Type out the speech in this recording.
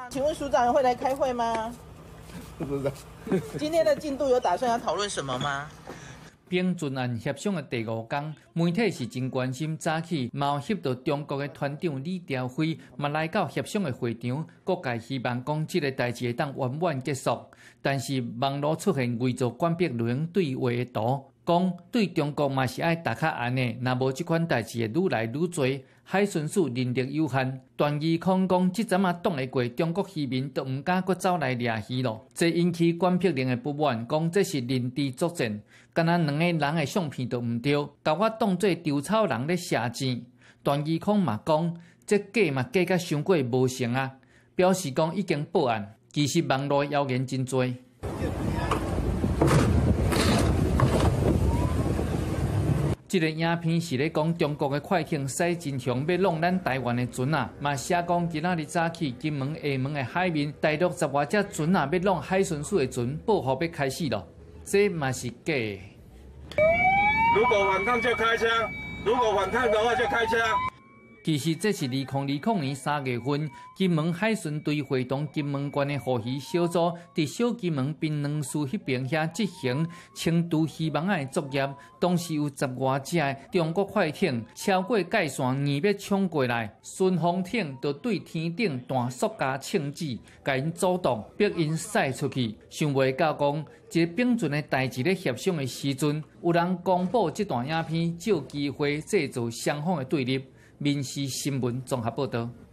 请问署长会来开会吗？ 不知道。 今天的进度有打算要讨论什么吗？ 并准案协商的第5天，媒体是真关心。早起嘛有翕到中国的团长李朝辉嘛来到协商的会场，各界希望讲这个代志会当圆满结束。但是网络出现伪造关闭录影对话的图，讲对中国嘛是爱打卡安尼，若无这款代志会愈来愈多。海巡署人力有限，段义康讲，即阵啊挡会过中国渔民，都唔敢搁走来掠鱼咯。这引起关闭令的不满，讲这是认知作战，敢若2个人的相片都唔对，甲我当作稻草人咧射箭。段义康嘛讲，这假嘛假甲伤过无成啊，表示讲已经报案。其实网络谣言真多。这个影片是咧讲中国的快艇驶真凶要弄咱台湾的船啊，嘛写讲今仔日早起金门、厦门的海面，大陆10外只船啊要弄海巡署的船，报复要开始咯，这嘛是假的。 如果反抗就开枪，如果反抗的话就开枪。 其实这是2020年3月份，金门海巡队会同金门县的护渔小组，伫小金门槟榔树迄边遐执行清除渔网仔的作业。当时有10外只的中国快艇超过界线，硬要冲过来，巡防艇就对天顶弹塑胶枪子，甲因阻挡，逼因驶出去。想袂到讲，一个标准的代志咧协商的时阵，有人公布这段影片，借机会制造双方的对立。民视新闻综合报道。